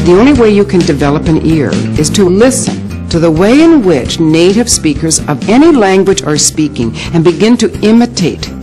The only way you can develop an ear is to listen to the way in which native speakers of any language are speaking and begin to imitate